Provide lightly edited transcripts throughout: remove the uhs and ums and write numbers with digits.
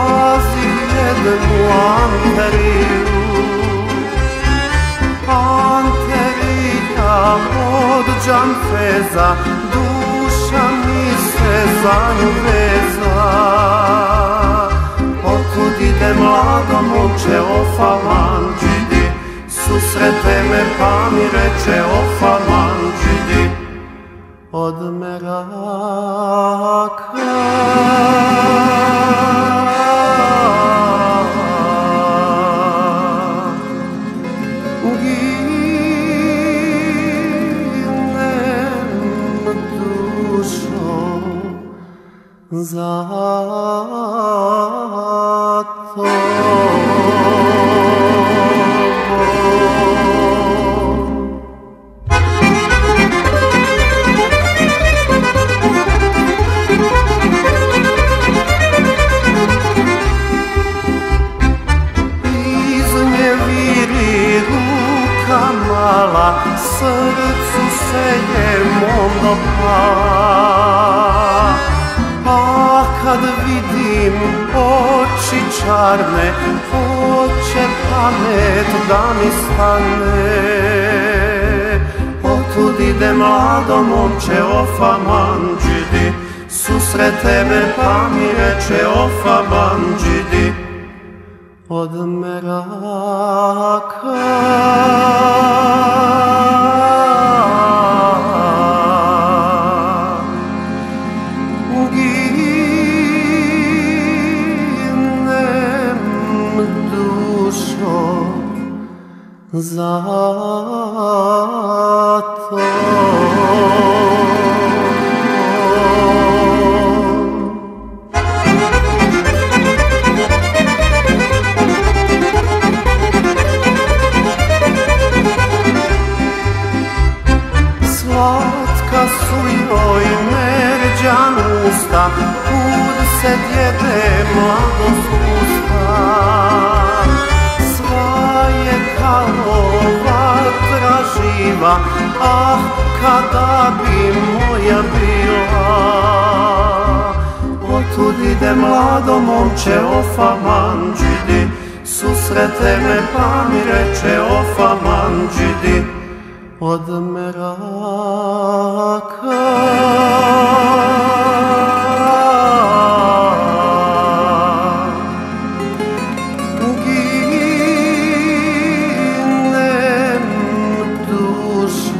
traži jednu anteriju. Anterija od džanfeza, duša mi se za nju veza. Otud ide mlado momče o falanđidi, susrete me pa mi reče o falanđidi. Od meraka za iz nje viri ruka mala, srcu se je mom dopala. A kad vidim oči čarne, hoće pamet da mi stane. Otud ide mlado momče o falanđidi, susrete me pa mi reče o falanđidi. Od meraka zato. Slatka su joj merđan usta, kud se djede mladost pusta. Kao vatra živa, ah, kada bi moja bila. Otud ide mlado momče o falanđidi, susrete me pa mi reče o falanđidi. Od meraka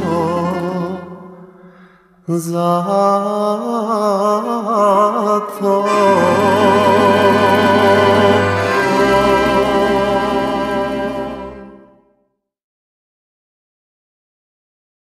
zato.